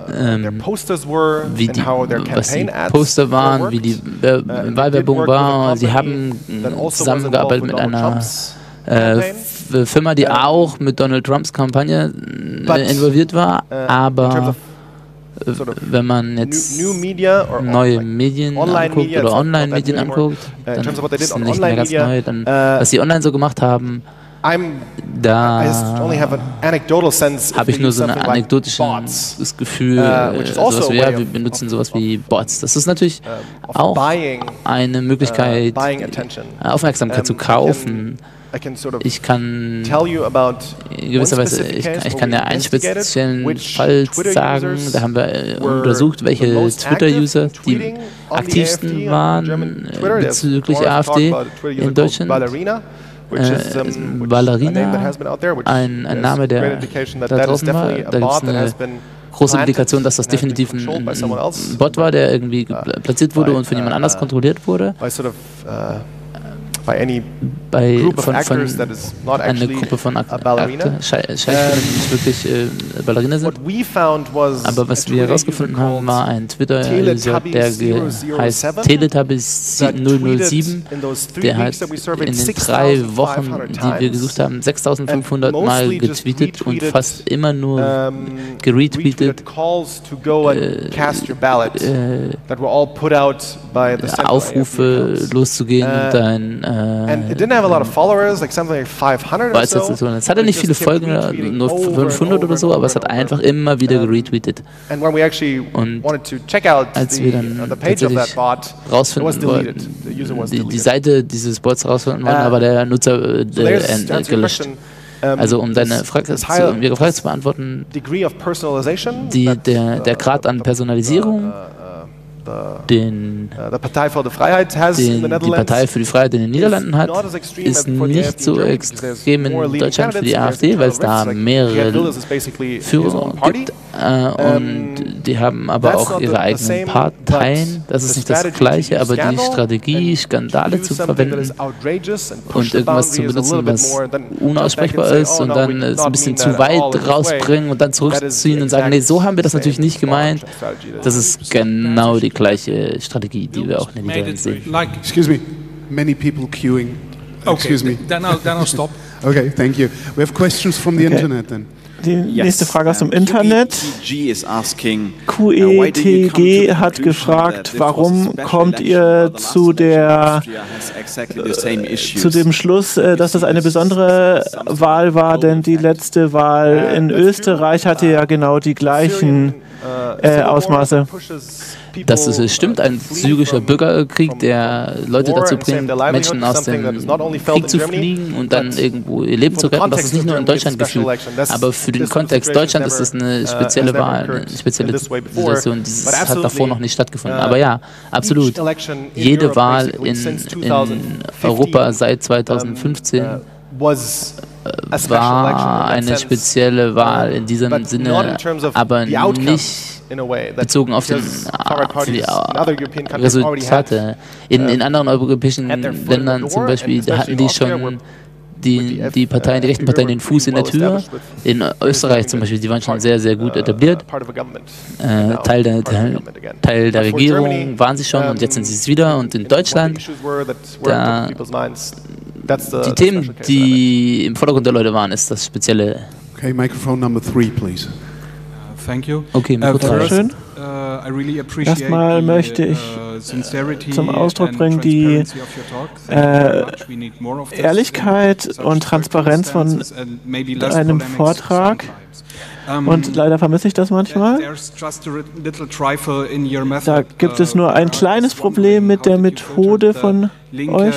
was die Poster waren, wie die Wahlwerbung war. Sie haben zusammengearbeitet mit einer Firma, die auch mit Donald Trumps Kampagne involviert war, aber wenn man jetzt neue Medien anguckt oder Online-Medien anguckt, dann ist es nicht mehr ganz neu. Dann, was sie online so gemacht haben, da habe ich nur so ein anekdotisches Gefühl, wir benutzen sowas wie Bots. Das ist natürlich auch eine Möglichkeit, Aufmerksamkeit zu kaufen. Ich kann in gewisser Weise, ich kann ja einen speziellen Fall sagen, da haben wir untersucht, welche Twitter-User die aktivsten waren bezüglich AfD in Deutschland. Ballerina, ein Name, der da draußen war. Da gibt es eine große Indikation, dass das definitiv ein Bot war, der irgendwie platziert wurde und von jemand anders kontrolliert wurde. Bei einer Gruppe von Akteuren, Schauspielern, die nicht wirklich Ballerina sind. Aber was wir herausgefunden haben, war ein Twitter-User, der heißt Teletubbies007. Der hat in den 3 Wochen, die wir gesucht haben, 6.500 Mal getweetet und fast immer nur geretweetet Aufrufe loszugehen und dann es hatte nicht viele Folgen, nur 500 oder so, aber es hat einfach immer wieder geretweetet. Und als wir dann tatsächlich rausfinden wollten, die Seite dieses Bots rausfinden wollten, aber der Nutzer gelöscht. Also um ihre Frage zu beantworten, der Grad an Personalisierung, den die Partei für die Freiheit in den Niederlanden hat, ist nicht so extrem in Deutschland für die AfD, weil es da mehrere Führer gibt und die haben aber auch ihre eigenen Parteien. Das ist nicht das Gleiche, aber die Strategie, Skandale zu verwenden und irgendwas zu benutzen, was unaussprechbar ist und dann es ein bisschen zu weit rausbringen und dann zurückziehen und sagen, nee, so haben wir das natürlich nicht gemeint. Das ist genau die gleiche Strategie, die wir auch in den Niederlanden sehen. Excuse me, many people queuing. Excuse me. Then I'll stop. Okay, thank you. We have questions from the internet then. Die nächste Frage aus dem Internet. QETG hat gefragt, warum kommt ihr zu dem Schluss, dass das eine besondere Wahl war, denn die letzte Wahl in Österreich hatte ja genau die gleichen Ausmaße. Das stimmt, ein syrischer Bürgerkrieg, der Leute dazu bringt, Menschen aus dem Krieg zu fliehen und dann irgendwo ihr Leben zu retten. Das ist nicht nur in Deutschland gefühlt, aber für den Kontext Deutschland ist es eine spezielle Wahl, eine spezielle Situation. Das hat davor noch nicht stattgefunden. Aber ja, absolut. Jede Wahl in Europa seit 2015 war eine spezielle Wahl in diesem Sinne, aber nicht bezogen auf die Resultate. In anderen europäischen Ländern zum Beispiel, da hatten die schon die rechten Parteien den Fuß in der Tür. In Österreich zum Beispiel, die waren schon sehr, sehr gut etabliert. Teil der Regierung waren sie schon und jetzt sind sie es wieder. Und in Deutschland, die Themen, die im Vordergrund der Leute waren, ist das Spezielle. Okay, Microphone number 3, please. Thank you. Okay, schön. Erstmal möchte ich zum Ausdruck bringen die Ehrlichkeit und Transparenz von einem Vortrag. Und leider vermisse ich das manchmal. Da gibt es nur ein kleines Problem mit der Methode von euch.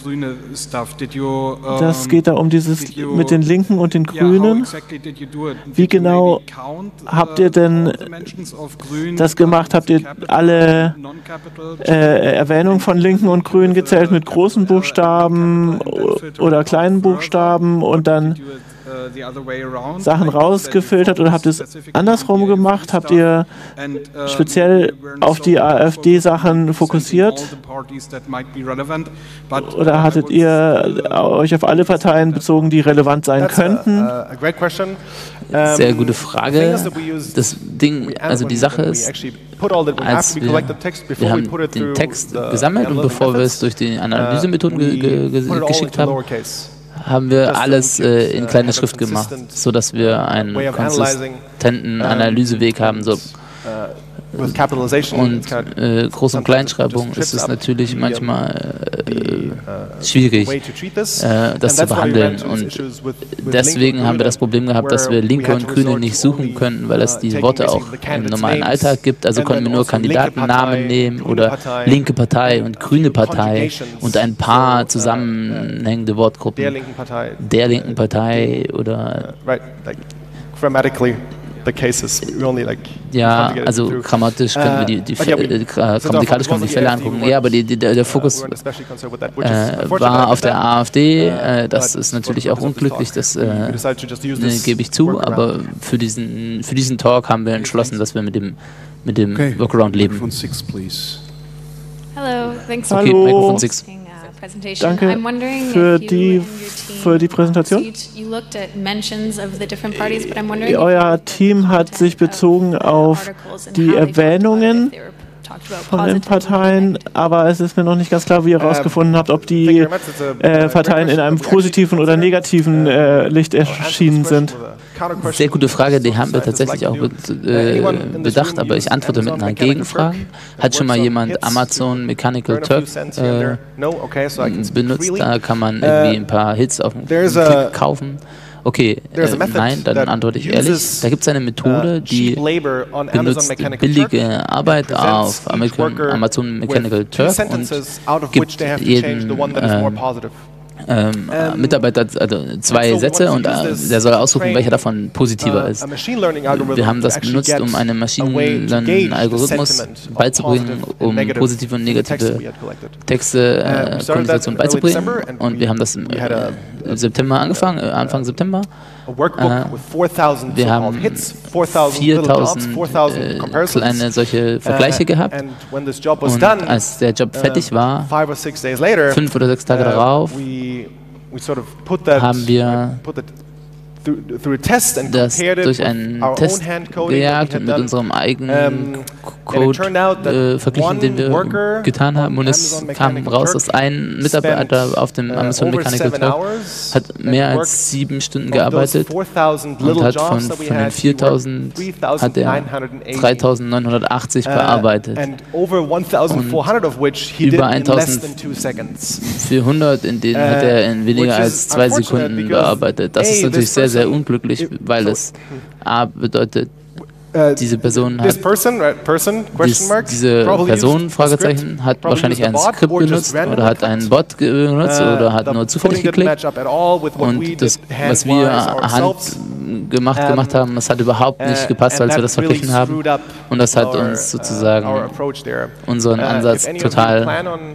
Das geht da um dieses mit den Linken und den Grünen. Wie genau habt ihr denn das gemacht? Habt ihr alle Erwähnungen von Linken und Grünen gezählt mit großen Buchstaben oder kleinen Buchstaben und dann Sachen rausgefiltert oder habt ihr es andersrum gemacht? Habt ihr speziell auf die AfD-Sachen fokussiert? Oder hattet ihr euch auf alle Parteien bezogen, die relevant sein könnten? Sehr gute Frage. Das Ding, also die Sache ist, als wir haben den Text gesammelt und bevor wir es durch die Analysemethoden geschickt haben, haben wir alles in kleiner Schrift gemacht, sodass wir einen konsistenten Analyseweg haben. So. Und Groß- und Kleinschreibung ist es natürlich manchmal schwierig, das zu behandeln. Und deswegen haben wir das Problem gehabt, dass wir Linke und Grüne nicht suchen könnten, weil es diese Worte auch im normalen Alltag gibt. Also konnten wir nur Kandidatennamen nehmen oder linke Partei und grüne Partei und ein paar zusammenhängende Wortgruppen. Der linken Partei oder... Ja, also grammatisch können wir grammatikalisch können wir die Fälle angucken. Ja, aber der Fokus war auf der AfD. Das ist natürlich auch unglücklich, das gebe ich zu. Aber für diesen Talk haben wir entschlossen, dass wir mit dem Workaround leben. Hallo, Mikrofon 6. Danke für die Präsentation. Euer Team hat sich bezogen auf die Erwähnungen von den Parteien, aber es ist mir noch nicht ganz klar, wie ihr herausgefunden habt, ob die Parteien in einem positiven oder negativen Licht erschienen sind. Sehr gute Frage, die haben wir tatsächlich auch bedacht, aber ich antworte mit einer Gegenfrage. Hat schon mal jemand Amazon Mechanical Turk benutzt? Da kann man irgendwie ein paar Hits auf den Klick kaufen. Okay, nein, dann antworte ich ehrlich. Da gibt es eine Methode, die benutzt billige Arbeit auf Amazon Mechanical Turk und gibt jedem Mitarbeiter zwei Sätze und der soll aussuchen, welcher davon positiver ist. Wir haben das benutzt, um einen Machine Learning-Algorithmus beizubringen, um positive und negative Texte-Konversation beizubringen. Und wir haben das im September angefangen, Anfang September. Wir haben 4000 kleine solche Vergleiche gehabt. Und als der Job fertig war, 5 oder 6 Tage darauf, haben wir das durch einen Test gejagt und mit unserem eigenen Code verglichen, den wir getan haben. Und es kam raus, dass ein Mitarbeiter auf dem Amazon Mechanical Turk hat mehr als 7 Stunden gearbeitet und hat von den 4.000 hat er 3.980 bearbeitet. Und über 1.400, in denen hat er in weniger als 2 Sekunden bearbeitet. Das ist natürlich sehr, sehr unglücklich, weil es A bedeutet, diese Person hat diese Person, Fragezeichen, hat wahrscheinlich ein Skript benutzt oder hat einen Bot benutzt oder hat nur zufällig geklickt. Und das, was wir gemacht haben, das hat überhaupt nicht gepasst, als wir das verglichen haben. Und das hat uns sozusagen unseren Ansatz total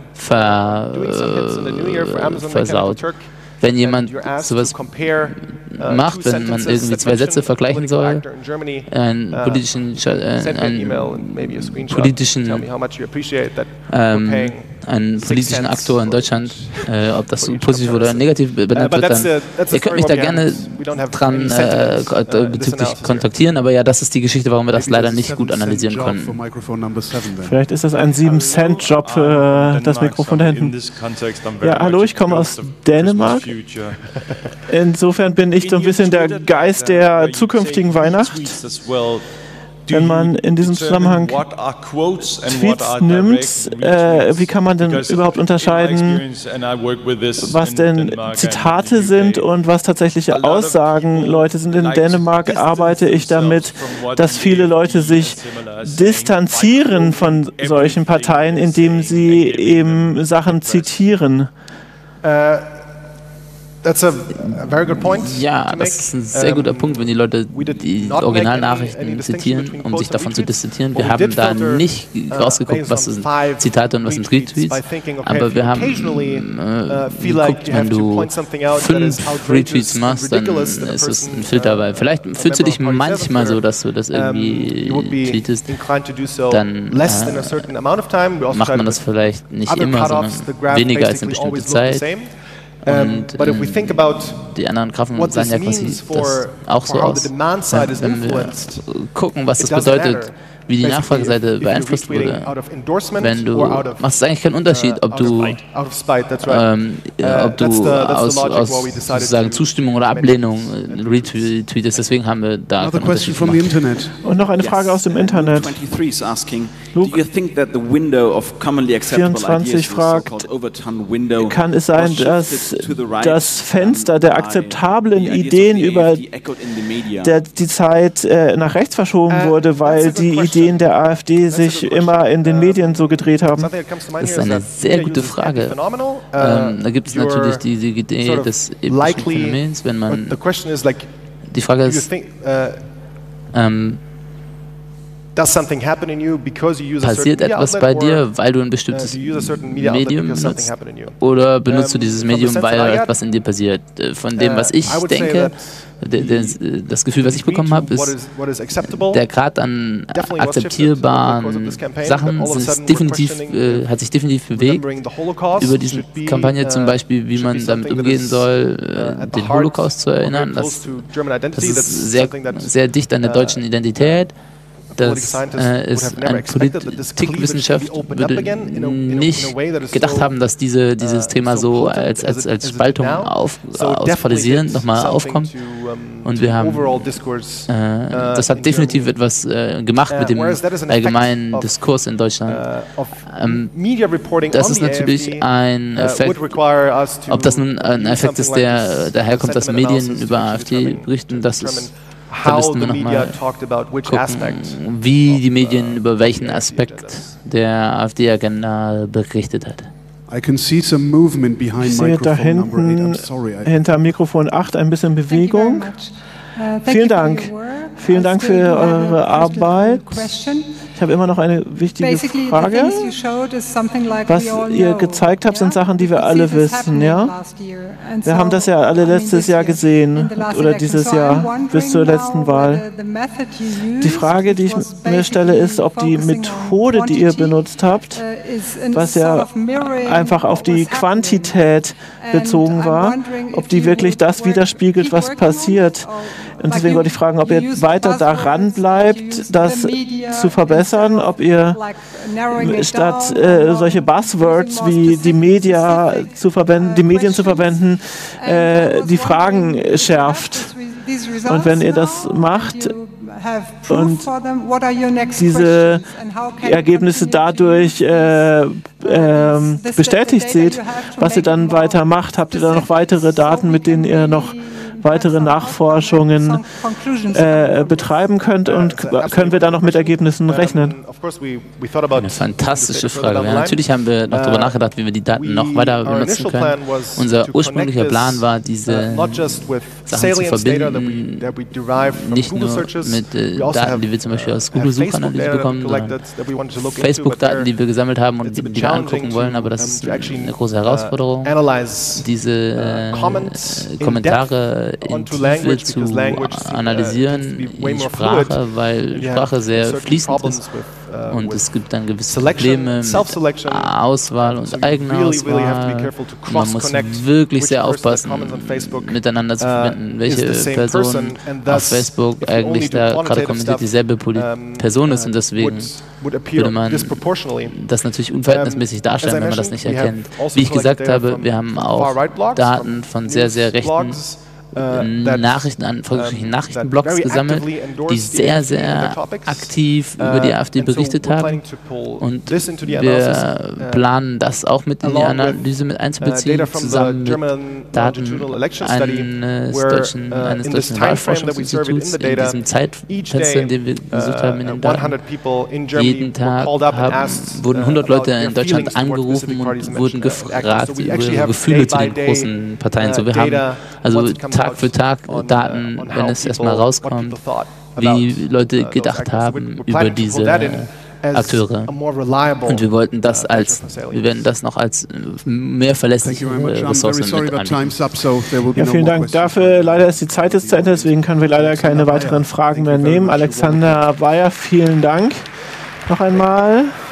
versaut. Wenn jemand sowas macht, wenn man irgendwie 2 Sätze vergleichen soll, einen politischen Aktor in Deutschland, ob das positiv oder negativ benannt wird, dann ihr könnt mich da gerne dran bezüglich kontaktieren, aber ja, das ist die Geschichte, warum wir das leider nicht gut analysieren konnten. Vielleicht ist das ein 7-Cent-Job für das Mikrofon da hinten. Ja, hallo, ich komme aus Dänemark. Insofern bin ich so ein bisschen der Geist der zukünftigen Weihnacht. Wenn man in diesem Zusammenhang Tweets nimmt, wie kann man denn überhaupt unterscheiden, was denn Zitate sind und was tatsächliche Aussagen Leute sind? In Dänemark arbeite ich damit, dass viele Leute sich distanzieren von solchen Parteien, indem sie eben Sachen zitieren. That's a very good point. Ja, das ist ein sehr guter Punkt, wenn die Leute die Originalnachrichten zitieren, um sich davon zu distanzieren. Wir haben da nicht rausgeguckt, was sind Zitate und was sind Retweets, aber wir haben geguckt, wenn du 5 Retweets machst, dann ist es ein Filter, weil vielleicht fühlst du dich manchmal so, dass du das irgendwie tweetest, dann macht man das vielleicht nicht immer, sondern weniger als eine bestimmte Zeit. Und die anderen Grafen sahen ja quasi das auch so aus. Wenn wir gucken, was das bedeutet, wie die Nachfrageseite beeinflusst wurde, wenn du machst es eigentlich keinen Unterschied, ob du aus sozusagen Zustimmung oder Ablehnung retweetest. Deswegen haben wir da keinen Unterschied gemacht. Und noch eine Frage aus dem Internet. Luke 24 fragt, kann es sein, dass das Fenster der akzeptablen Ideen über die Zeit nach rechts verschoben wurde, weil die Ideen der AfD sich immer in den Medien so gedreht haben? Das ist eine sehr gute Frage. Da gibt es natürlich diese Idee des epischen Phänomens, wenn man... Die Frage ist... Passiert etwas bei dir, weil du ein bestimmtes Medium benutzt? Oder benutzt du dieses Medium, weil etwas in dir passiert? Von dem, was ich denke, das Gefühl, was ich bekommen habe, ist, der Grad an akzeptierbaren Sachen hat sich definitiv bewegt. Über diese Kampagne zum Beispiel, wie man damit umgehen soll, den Holocaust zu erinnern. Das ist sehr dicht an der deutschen Identität. Das ist eine Politikwissenschaft, würde nicht gedacht haben, dass dieses Thema so als Spaltung ausfallisierend nochmal aufkommt. Und wir haben, das hat definitiv etwas gemacht mit dem allgemeinen Diskurs in Deutschland. Das ist natürlich ein Effekt, ob das nun ein Effekt ist, der daherkommt, dass Medien über AfD berichten, das ist... Da müssten wir nochmal gucken, wie die Medien über welchen Aspekt der AfD-Agenda berichtet hat. Ich sehe da hinten hinter Mikrofon 8 ein bisschen Bewegung. Vielen Dank. Vielen Dank für eure Arbeit. Ich habe immer noch eine wichtige Frage. Was ihr gezeigt habt, sind Sachen, die wir alle wissen, ja? Wir haben das ja alle letztes Jahr gesehen oder dieses Jahr bis zur letzten Wahl. Die Frage, die ich mir stelle, ist, ob die Methode, die ihr benutzt habt, was ja einfach auf die Quantität bezogen war, ob die wirklich das widerspiegelt, was passiert. Und deswegen wollte ich fragen, ob ihr weiter daran bleibt, das zu verbessern, ob ihr statt solche Buzzwords wie die Medien zu verwenden, die Fragen schärft. Und wenn ihr das macht und diese Ergebnisse dadurch bestätigt seht, was ihr dann weiter macht, habt ihr da noch weitere Daten, mit denen ihr noch weitere Nachforschungen betreiben könnt und können wir da noch mit Ergebnissen rechnen? Eine fantastische Frage. Ja, natürlich haben wir noch darüber nachgedacht, wie wir die Daten noch weiter benutzen können. Unser ursprünglicher Plan war, diese Sachen zu verbinden, nicht nur mit Daten, die wir zum Beispiel aus Google-Suchanalyse bekommen, sondern Facebook-Daten, die wir gesammelt haben und die wir angucken wollen, aber das ist eine große Herausforderung, diese Kommentare in Tiefe zu analysieren in Sprache, weil Sprache sehr fließend ist und es gibt dann gewisse Probleme mit Auswahl und Eigenauswahl. Man muss wirklich sehr aufpassen, miteinander zu verwenden, welche Person auf Facebook eigentlich da gerade kommentiert dieselbe Person ist und deswegen würde man das natürlich unverhältnismäßig darstellen, wenn man das nicht erkennt. Wie ich gesagt habe, wir haben auch Daten von sehr, sehr rechten Nachrichtenblogs gesammelt, die sehr, sehr aktiv über die AfD berichtet haben. Und wir planen das auch mit in die Analyse mit einzubeziehen, zusammen mit Daten eines deutschen Wahlforschungsinstituts in diesem Zeitfenster, in dem wir gesucht haben, in den Daten. Jeden Tag wurden 100 Leute in Deutschland angerufen und wurden gefragt über ihre Gefühle zu den großen Parteien. So, wir haben also Tag für Tag Daten, wenn es erstmal rauskommt, wie Leute gedacht haben über diese Akteure. Und wir wollten das wir werden das noch als mehr verlässliche Ressource mit anbieten. Ja, vielen Dank dafür. Leider ist die Zeit jetzt zu Ende, deswegen können wir leider keine weiteren Fragen mehr nehmen. Alexander Beyer, vielen Dank noch einmal.